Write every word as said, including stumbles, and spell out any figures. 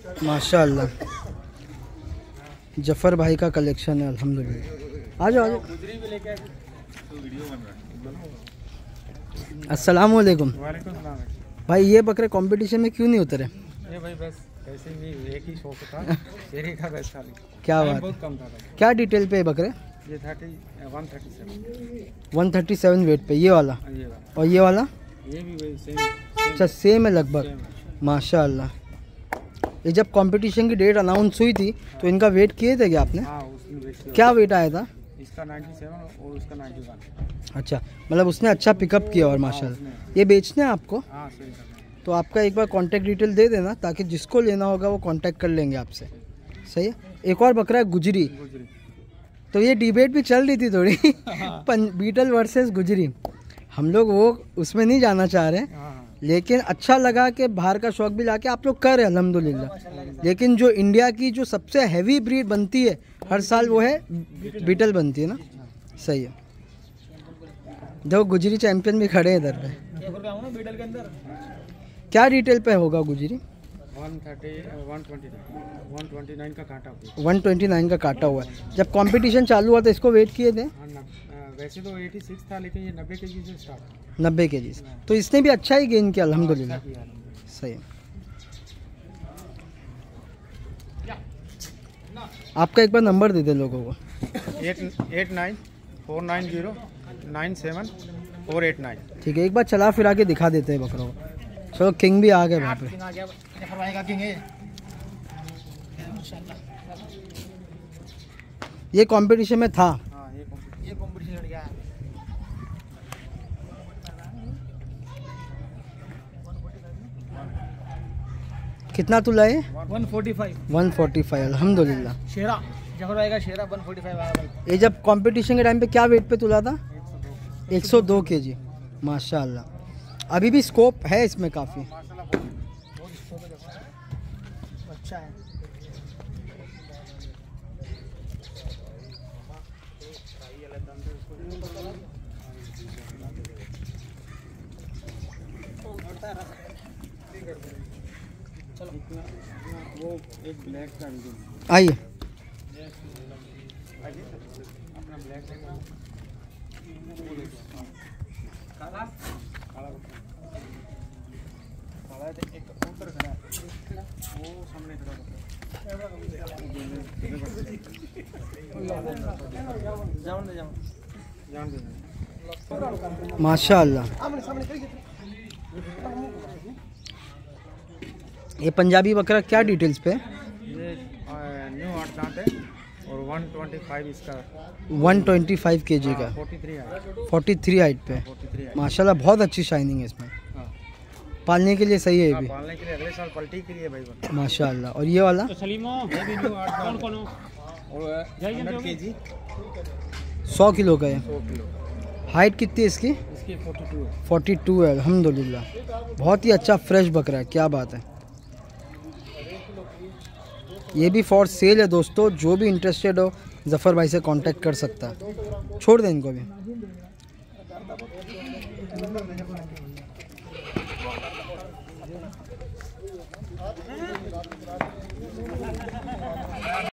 माशाल्लाह जफ़र भाई का कलेक्शन है अल्हम्दुलिल्लाह। आ जाओ आ जाओ। अस्सलाम वालेकुम। भाई ये बकरे कंपटीशन में क्यों नहीं उतरे? ये भाई बस ऐसे ही एक ही शौक था शेरे का बस खाली। क्या बात, बहुत कम था। क्या डिटेल पे बकरे? ये thirty one thirty seven one thirty seven weight पे ये वाला, ये वाला और ये वाला ये भी वही सेम। अच्छा सेम है लगभग। माशाल्लाह। ये जब कंपटीशन की डेट अनाउंस हुई थी तो इनका वेट किए थे क्या आपने? हाँ उसमें क्या वेट आया था? इसका नाइन्टी सेवन और उसका नाइन्टी वन। अच्छा मतलब उसने अच्छा पिकअप किया और माशाल्लाह। ये बेचने हैं आपको? हाँ सही सर। तो आपका एक बार कांटेक्ट डिटेल दे देना ताकि जिसको लेना होगा वो कांटेक्ट कर लेंगे आपसे। सही है। एक और बकरा है गुजरी। गुजरी तो ये डिबेट भी चल रही थी थोड़ी बीटल वर्सेस गुजरी। हम लोग वो उसमें नहीं जाना चाह रहे, लेकिन अच्छा लगा कि बाहर का शौक भी लाके आप लोग कर रहे हैं अल्हम्दुलिल्लाह। लेकिन जो इंडिया की जो सबसे हैवी ब्रीड बनती है हर साल वो है बीटल बनती है ना। सही है। देखो गुजरी चैंपियन भी खड़े हैं इधर पे। बीटल के अंदर क्या डिटेल पे होगा गुजरी? One thirty one twenty one twenty nine का काटा हुआ। वन ट्वेंटी नाइन का काटा हुआ है। जब कंपटीशन चालू हुआ था इसको वेट किए थे? वैसे तो छियासी था लेकिन ये नब्बे केजी से स्टार्ट। नब्बे केजी से। तो इसने भी अच्छा ही गेन किया अल्हम्दुलिल्लाह। सही है। आपका एक बार नंबर दे दे लोगों को। Eight eight nine four nine zero nine seven four eight nine. ठीक है एक बार चला फिरा के दिखा देते हैं बकरों को। चलो किंग भी आ गए वहाँ पे। ये कंपटीशन में था। हाँ, ये ये कंपटीशन लड़ गया। कितना तुला है? One forty five. One forty five अल्हम्दुलिल्लाह। शेरा जफर आएगा शेरा वन फोर्टी फाइव आया भाई। ये जब कंपटीशन के टाइम पे क्या वेट पे तुला था? एक सौ दो केजी। माशाल्लाह। अभी भी स्कोप है इसमें काफ़ी। अच्छा है। वो एक ब्लैक का आइए अपना ब्लैक काला काला एक ऊपर खड़ा वो सामने खड़ा जान दे जान दे माशाल्लाह। ये पंजाबी बकरा क्या डिटेल्स पे? ये न्यू आठ दांत है और वन ट्वेंटी फाइव इसका वन ट्वेंटी फाइव केजी का। Forty three height. Forty three height पे। माशाल्लाह बहुत अच्छी शाइनिंग है इसमें। हाँ। पालने के लिए सही है ये भी। पालने के लिए अगले साल पलटी के लिए भाई माशाल्लाह। और ये वाला सौ किलो का है। सौ किलो। हाइट कितनी है इसकी? इसकी फोर्टी टू है। फोर्टी टू है अल्हम्दुलिल्लाह। बहुत ही अच्छा फ्रेश बकरा है। क्या बात है। ये भी फॉर सेल है दोस्तों। जो भी इंटरेस्टेड हो जफ़र भाई से कांटेक्ट कर सकता है। छोड़ दें इनको भी।